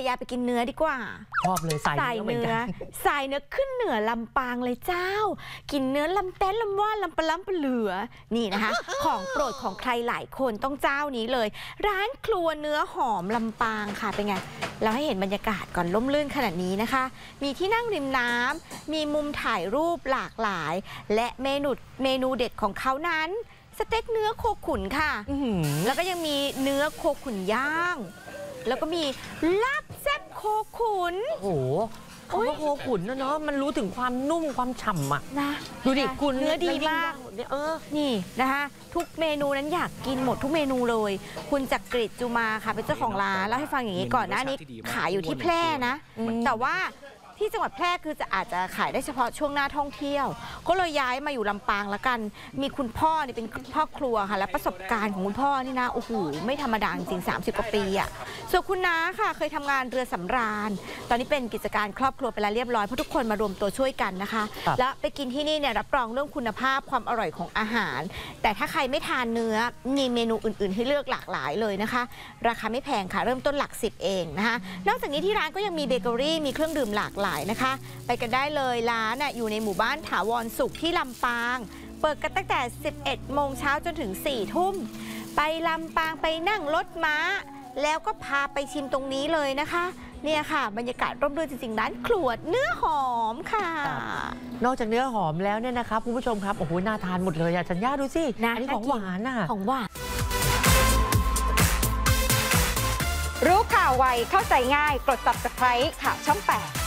ยาไปกินเนื้อดีกว่าชอบเลยใส่เนื้อขึ้นเหนือลำปางเลยเจ้ากินเนื้อลำเต้นลำว่าลำปลาปลาเหลือนี่นะคะ ของโปรดของใครหลายคนต้องเจ้านี้เลยร้านครัวเนื้อหอมลำปางค่ะเป็นไงเราให้เห็นบรรยากาศก่อนล่มลื่นขนาดนี้นะคะมีที่นั่งริมน้ำมีมุมถ่ายรูปหลากหลายและเมนูเด็ดของเขานั้นสเต็กเนื้อโคขุนค่ะแล้วก็ยังมีเนื้อโคขุนย่างแล้วก็มีลาบแซ่บโคขุนโอ้โหเขาก็โคขุนนะเนาะมันรู้ถึงความนุ่มความฉ่ำอ่ะนะดูดิคุณเนื้อดีมากนี่นะคะทุกเมนูนั้นอยากกินหมดทุกเมนูเลยคุณจักริดจุมาค่ะเป็นเจ้าของร้านแล้วให้ฟังอย่างนี้ก่อนหน้านี้ขายอยู่ที่แพร่นะแต่ว่าที่จังหวัดแพร่คืออาจจะขายได้เฉพาะช่วงหน้าท่องเที่ยวก็เลยย้ายมาอยู่ลำปางแล้วกันมีคุณพ่อนี่เป็นพ่อครัวค่ะและประสบการณ์ของคุณพ่อนี่นะโอ้โหไม่ธรรมดาจริง30 กว่าปีอ่ะส่วนคุณน้าค่ะเคยทำงานเรือสำราญตอนนี้เป็นกิจการครอบครัวไปแล้วเรียบร้อยเพราะทุกคนมารวมตัวช่วยกันนะคะแล้วไปกินที่นี่เนี่ยรับรองเรื่องคุณภาพความอร่อยของอาหารแต่ถ้าใครไม่ทานเนื้อมีเมนูอื่นๆให้เลือกหลากหลายเลยนะคะราคาไม่แพงค่ะเริ่มต้นหลัก10เองนะคะนอกจากนี้ที่ร้านก็ยังมีเบเกอรี่มีเครื่องดื่มหลากหลายนะคะไปกันได้เลยร้านอยู่ในหมู่บ้านถาวรสุขที่ลำปางเปิดกันตั้งแต่11 โมงเช้าจนถึง4 ทุ่มไปลำปางไปนั่งรถม้าแล้วก็พาไปชิมตรงนี้เลยนะคะเนี่ยค่ะบรรยากาศร่มรื่นจริงๆร้านครัวเนื้อหอมค่ะนอกจากเนื้อหอมแล้วเนี่ยนะครับคุณผู้ชมครับโอ้โหน่าทานหมดเลยจันย่าดูสิอันนี้ของหวานน่ะของหวานรู้ข่าวไวเข้าใจง่ายกด Subscribe ข่าวช่อง 8